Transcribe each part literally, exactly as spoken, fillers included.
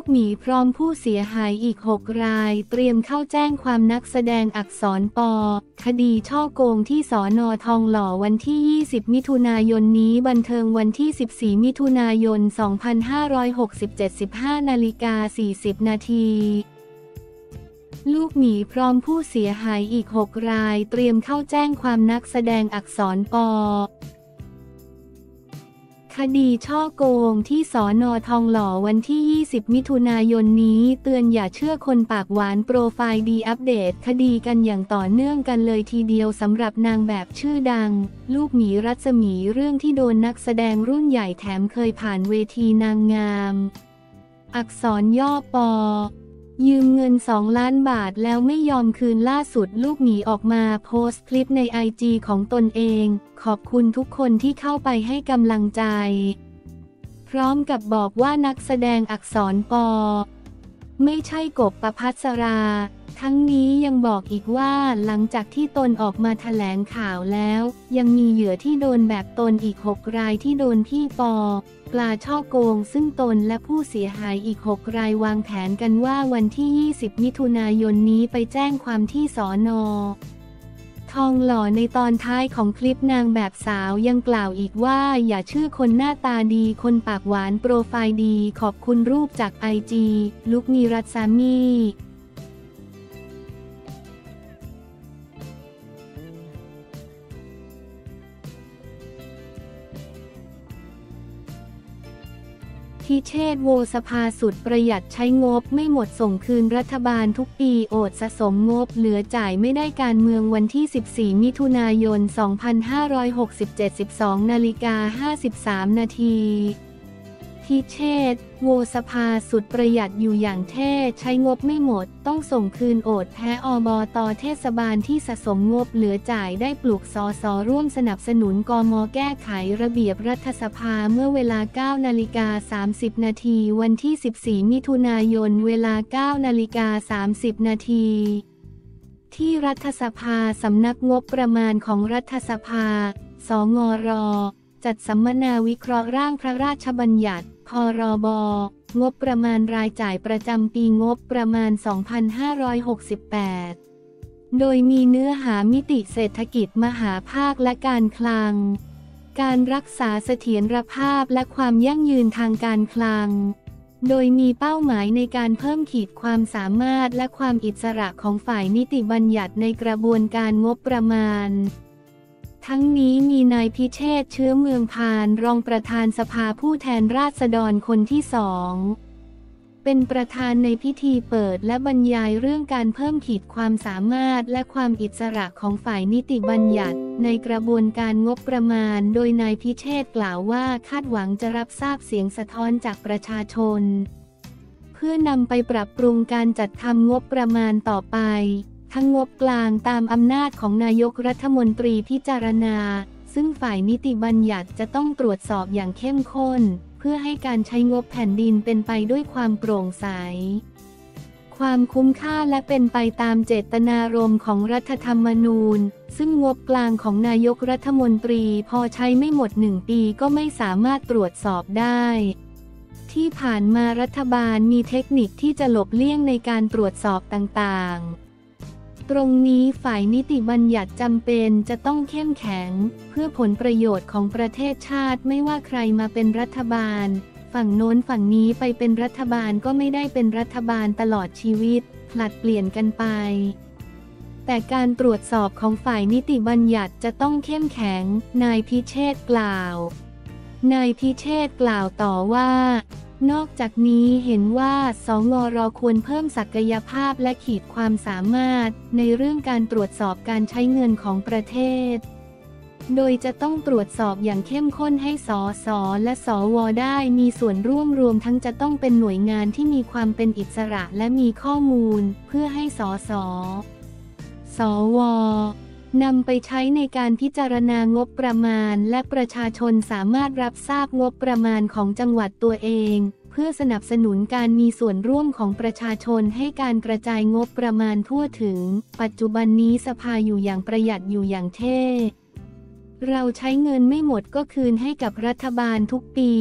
หมีพร้อมผู้เสียหายอีกหกรายเตรียมเข้าแจ้งความนักแสดงอักษรปอคดีช่อโกงที่สน.ทองหล่อวันที่ยี่สิบมิถุนายนนี้บันเทิงวันที่สิบสี่มิถุนายนสองพันห้าร้อยหกสิบเจ็ด สิบห้านาฬิกาสี่สิบนาทีลูกหมีพร้อมผู้เสียหายอีกหกรายเตรียมเข้าแจ้งความนักแสดงอักษรปอคดีช่อโกงที่สน.ทองหล่อวันที่ยี่สิบมิถุนายนนี้เตือนอย่าเชื่อคนปากหวานโปรไฟล์ดีอัปเดตคดีกันอย่างต่อเนื่องกันเลยทีเดียวสำหรับนางแบบชื่อดังลูกหมีรัศมีเรื่องที่โดนนักแสดงรุ่นใหญ่แถมเคยผ่านเวทีนางงามอักษรย่อปอยืมเงินสองล้านบาทแล้วไม่ยอมคืนล่าสุดลูกหมีออกมาโพสต์คลิปในไอจีของตนเองขอบคุณทุกคนที่เข้าไปให้กำลังใจพร้อมกับบอกว่านักแสดงอักษรปอไม่ใช่กบประภัสราทั้งนี้ยังบอกอีกว่าหลังจากที่ตนออกมาแถลงข่าวแล้วยังมีเหยื่อที่โดนแบบตนอีกหกรายที่โดนพี่ปอปลาช่อโกงซึ่งตนและผู้เสียหายอีกหกรายวางแผนกันว่าวันที่ยี่สิบมิถุนายนนี้ไปแจ้งความที่สน.ทองหล่อในตอนท้ายของคลิปนางแบบสาวยังกล่าวอีกว่าอย่าเชื่อคนหน้าตาดีคนปากหวานโปรไฟล์ดีขอบคุณรูปจากไอจีลุกนีรัตซามีพิเชษฐ์โวสภาสุดประหยัดใช้งบไม่หมดส่งคืนรัฐบาลทุกปีโอดสะสมงบเหลือจ่ายไม่ได้การเมืองวันที่สิบสี่มิถุนายนสองพันห้าร้อยหกสิบเจ็ด สิบสองนาฬิกาห้าสิบสามนาทีพิเชษฐ์โวสภาสุดประหยัดอยู่อย่างเท่ใช้งบไม่หมดต้องส่งคืนโอดแพ้อบต.เทศบาลที่สะสมงบเหลือจ่ายได้ปลุกสส.ร่วมสนับสนุนกม.แก้ไขระเบียบรัฐสภาเมื่อเวลา เก้านาฬิกาสามสิบนาทีวันที่สิบสี่มิถุนายนเวลา เก้านาฬิกาสามสิบนาทีที่รัฐสภาสำนักงบประมาณของรัฐสภาสงร.จัดสัมมนาวิเคราะห์ร่างพระราชบัญญัติพรบ.งบประมาณรายจ่ายประจำปีงบประมาณ สองพันห้าร้อยหกสิบแปด โดยมีเนื้อหามิติเศรษฐกิจมหาภาคและการคลังการรักษาเสถียรภาพและความยั่งยืนทางการคลังโดยมีเป้าหมายในการเพิ่มขีดความสามารถและความอิสระของฝ่ายนิติบัญญัติในกระบวนการงบประมาณทั้งนี้มีนายพิเชษฐ์เชื้อเมืองพานรองประธานสภาผู้แทนราษฎรคนที่สองเป็นประธานในพิธีเปิดและบรรยายเรื่องการเพิ่มขีดความสามารถและความอิสระของฝ่ายนิติบัญญัติในกระบวนการงบประมาณโดยนายพิเชษฐ์กล่าวว่าคาดหวังจะรับทราบเสียงสะท้อนจากประชาชนเพื่อนำไปปรับปรุงการจัดทำงบประมาณต่อไปทั้งงบกลางตามอำนาจของนายกรัฐมนตรีพิจารณาซึ่งฝ่ายนิติบัญญัติจะต้องตรวจสอบอย่างเข้มข้นเพื่อให้การใช้งบแผ่นดินเป็นไปด้วยความโปร่งใสความคุ้มค่าและเป็นไปตามเจตนารมณ์ของรัฐธรรมนูญซึ่งงบกลางของนายกรัฐมนตรีพอใช้ไม่หมดหนึ่งปีก็ไม่สามารถตรวจสอบได้ที่ผ่านมารัฐบาลมีเทคนิคที่จะหลบเลี่ยงในการตรวจสอบต่างๆตรงนี้ฝ่ายนิติบัญญัติจำเป็นจะต้องเข้มแข็งเพื่อผลประโยชน์ของประเทศชาติไม่ว่าใครมาเป็นรัฐบาลฝั่งโน้นฝั่งนี้ไปเป็นรัฐบาลก็ไม่ได้เป็นรัฐบาลตลอดชีวิตผลัดเปลี่ยนกันไปแต่การตรวจสอบของฝ่ายนิติบัญญัติจะต้องเข้มแข็งนายพิเชษฐ์กล่าวนายพิเชษฐ์กล่าวต่อว่านอกจากนี้เห็นว่าสงร.ควรเพิ่มศักยภาพและขีดความสามารถในเรื่องการตรวจสอบการใช้เงินของประเทศโดยจะต้องตรวจสอบอย่างเข้มข้นให้สสและสวได้มีส่วนร่วมรวมทั้งจะต้องเป็นหน่วยงานที่มีความเป็นอิสระและมีข้อมูลเพื่อให้สสสวนำไปใช้ในการพิจารณางบประมาณและประชาชนสามารถรับทราบงบประมาณของจังหวัดตัวเองเพื่อสนับสนุนการมีส่วนร่วมของประชาชนให้การกระจายงบประมาณทั่วถึงปัจจุบันนี้สภาอยู่อย่างประหยัดอยู่อย่างเท่เราใช้เงินไม่หมดก็คืนให้กับรัฐบาลทุกปี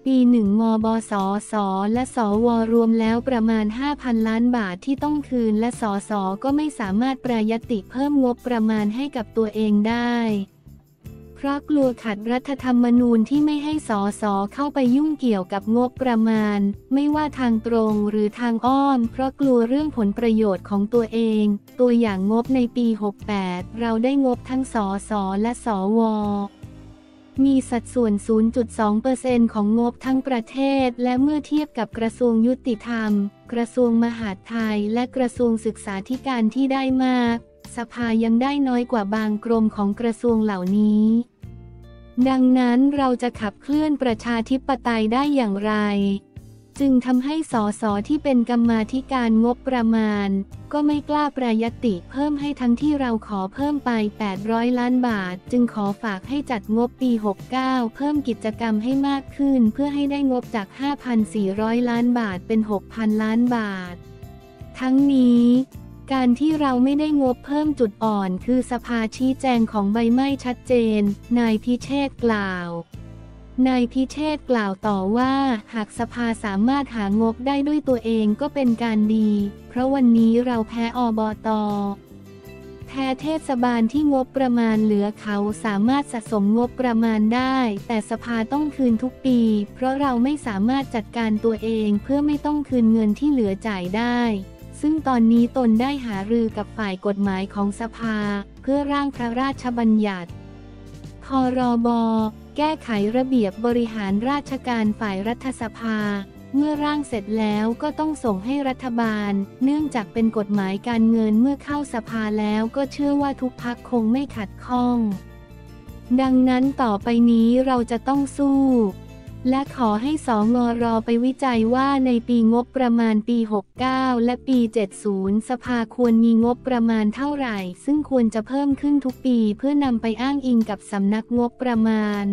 ปีหนึ่งมบสสและสวรวมแล้วประมาณ ห้าพัน ล้านบาทที่ต้องคืนและสสก็ไม่สามารถแปรยติเพิ่มงบประมาณให้กับตัวเองได้เพราะกลัวขัดรัฐธรรมนูญที่ไม่ให้สสเข้าไปยุ่งเกี่ยวกับงบประมาณไม่ว่าทางตรงหรือทางอ้อมเพราะกลัวเรื่องผลประโยชน์ของตัวเองตัวอย่างงบในปีหกสิบแปดเราได้งบทั้งสสและสวมีสัดส่วน ศูนย์จุดสองเปอร์เซ็นต์ ของงบทั้งประเทศและเมื่อเทียบกับกระทรวงยุติธรรมกระทรวงมหาดไทยและกระทรวงศึกษาธิการที่ได้มากสภายังได้น้อยกว่าบางกรมของกระทรวงเหล่านี้ดังนั้นเราจะขับเคลื่อนประชาธิปไตยได้อย่างไรจึงทำให้สสที่เป็นกรรมาธิการงบประมาณก็ไม่กล้าแปรยติเพิ่มให้ทั้งที่เราขอเพิ่มไปแปดร้อยล้านบาทจึงขอฝากให้จัดงบปีหกสิบเก้าเพิ่มกิจกรรมให้มากขึ้นเพื่อให้ได้งบจาก ห้าพันสี่ร้อย ล้านบาทเป็น หกพัน ล้านบาททั้งนี้การที่เราไม่ได้งบเพิ่มจุดอ่อนคือสภาชี้แจงของใบไม่ชัดเจนนายพิเชษฐ์กล่าวนายพิเชษฐ์กล่าวต่อว่าหากสภาสามารถหางบได้ด้วยตัวเองก็เป็นการดีเพราะวันนี้เราแพ้อบต.แพ้เทศบาลที่งบประมาณเหลือเขาสามารถสะสมงบประมาณได้แต่สภาต้องคืนทุกปีเพราะเราไม่สามารถจัดการตัวเองเพื่อไม่ต้องคืนเงินที่เหลือจ่ายได้ซึ่งตอนนี้ตนได้หารือกับฝ่ายกฎหมายของสภาเพื่อร่างพระราชบัญญัติพรบ.แก้ไขระเบียบบริหารราชการฝ่ายรัฐสภาเมื่อร่างเสร็จแล้วก็ต้องส่งให้รัฐบาลเนื่องจากเป็นกฎหมายการเงินเมื่อเข้าสภาแล้วก็เชื่อว่าทุกพรรคคงไม่ขัดข้องดังนั้นต่อไปนี้เราจะต้องสู้และขอให้สงรไปวิจัยว่าในปีงบประมาณปีหกสิบเก้าและปีเจ็ดสิบสภาควรมีงบประมาณเท่าไหร่ซึ่งควรจะเพิ่มขึ้นทุกปีเพื่อนำไปอ้างอิงกับสำนักงบประมาณ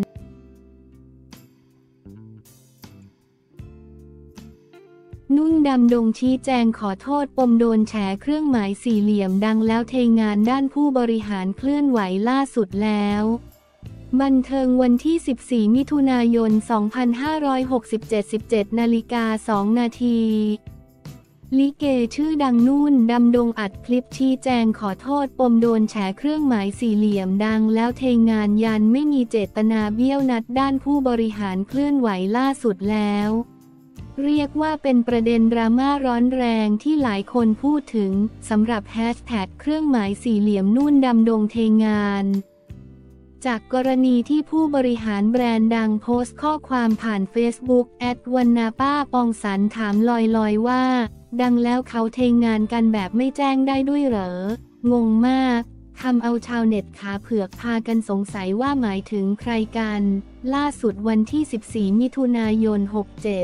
นุ่นดำดงชี้แจงขอโทษปมโดนแฉเครื่องหมายสี่เหลี่ยมดังแล้วเทงานด้านผู้บริหารเคลื่อนไหวล่าสุดแล้วบันเทิงวันที่สิบสี่มิถุนายนสองพันห้าร้อยหกสิบเจ็ด สิบเจ็ดนาฬิกาสองนาทีลิเกชื่อดังนุ่นดำดงอัดคลิปชี้แจงขอโทษปมโดนแฉเครื่องหมายสี่เหลี่ยมดังแล้วเทงานยันไม่มีเจตนาเบี้ยวนัดด้านผู้บริหารเคลื่อนไหวล่าสุดแล้วเรียกว่าเป็นประเด็นดราม่าร้อนแรงที่หลายคนพูดถึงสำหรับแฮชแท็กเครื่องหมายสี่เหลี่ยมนุ่นดำดงเทงานจากกรณีที่ผู้บริหารแบรนด์ดังโพสต์ข้อความผ่านเฟซบุ๊กแอดวันนาป้าปองสันถามลอยๆว่าดังแล้วเขาเทงานกันแบบไม่แจ้งได้ด้วยเหรองงมากทำเอาชาวเน็ตขาเผือกพากันสงสัยว่าหมายถึงใครกันล่าสุดวันที่สิบสี่มิถุนายนหกสิบเจ็ด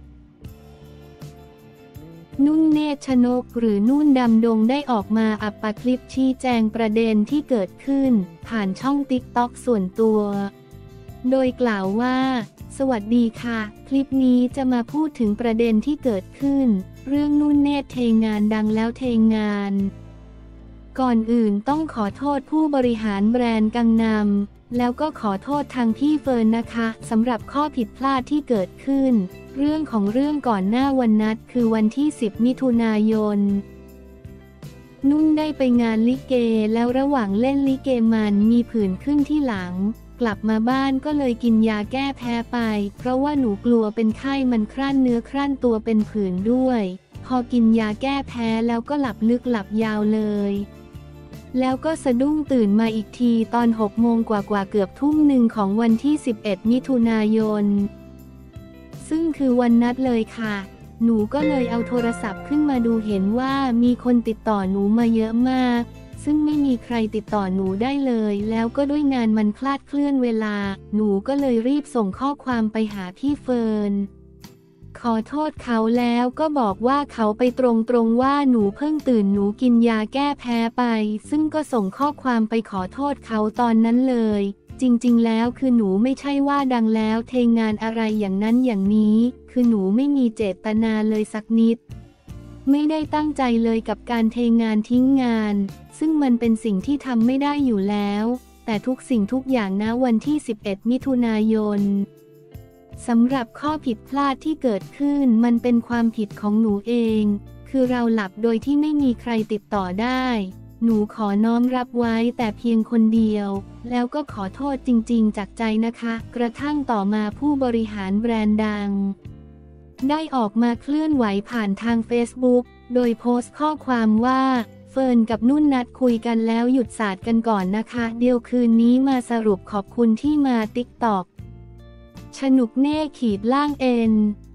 นุ่นเนตรชนกหรือนุ่นดำดงได้ออกมาอัปปะคลิปชี้แจงประเด็นที่เกิดขึ้นผ่านช่องติ๊กต็อกส่วนตัวโดยกล่าวว่าสวัสดีค่ะคลิปนี้จะมาพูดถึงประเด็นที่เกิดขึ้นเรื่องนุ่นเนตรเทงานดังแล้วเทงานก่อนอื่นต้องขอโทษผู้บริหารแบรนด์กังนำแล้วก็ขอโทษทางพี่เฟิร์นนะคะสำหรับข้อผิดพลาดที่เกิดขึ้นเรื่องของเรื่องก่อนหน้าวันนัดคือวันที่สิบมิถุนายนนุ่นได้ไปงานลิเกแล้วระหว่างเล่นลิเกมันมีผื่นขึ้นที่หลังกลับมาบ้านก็เลยกินยาแก้แพ้ไปเพราะว่าหนูกลัวเป็นไข้มันครั่นเนื้อครั่นตัวเป็นผื่นด้วยพอกินยาแก้แพ้แล้วก็หลับลึกหลับยาวเลยแล้วก็สะดุ้งตื่นมาอีกทีตอนหกโมงกว่าๆเกือบทุ่มหนึ่งของวันที่สิบเอ็ดมิถุนายนซึ่งคือวันนัดเลยค่ะหนูก็เลยเอาโทรศัพท์ขึ้นมาดูเห็นว่ามีคนติดต่อหนูมาเยอะมากซึ่งไม่มีใครติดต่อหนูได้เลยแล้วก็ด้วยงานมันคลาดเคลื่อนเวลาหนูก็เลยรีบส่งข้อความไปหาพี่เฟิร์นขอโทษเขาแล้วก็บอกว่าเขาไปตรงๆว่าหนูเพิ่งตื่นหนูกินยาแก้แพ้ไปซึ่งก็ส่งข้อความไปขอโทษเขาตอนนั้นเลยจริงๆแล้วคือหนูไม่ใช่ว่าดังแล้วเทงานอะไรอย่างนั้นอย่างนี้คือหนูไม่มีเจตนาเลยสักนิดไม่ได้ตั้งใจเลยกับการเทงานทิ้งงานซึ่งมันเป็นสิ่งที่ทำไม่ได้อยู่แล้วแต่ทุกสิ่งทุกอย่างนะวันที่สิบเอ็ดมิถุนายนสำหรับข้อผิดพลาดที่เกิดขึ้นมันเป็นความผิดของหนูเองคือเราหลับโดยที่ไม่มีใครติดต่อได้หนูขอน้อมรับไว้แต่เพียงคนเดียวแล้วก็ขอโทษจริงๆจากใจนะคะกระทั่งต่อมาผู้บริหารแบรนด์ดังได้ออกมาเคลื่อนไหวผ่านทาง Facebook โดยโพสต์ข้อความว่าเฟิร์นกับนุ่นนัดคุยกันแล้วหยุดศาสตร์กันก่อนนะคะเดี๋ยวคืนนี้มาสรุปขอบคุณที่มาติ๊กต็อกฉนุกเน่ขีดล่างเอ็น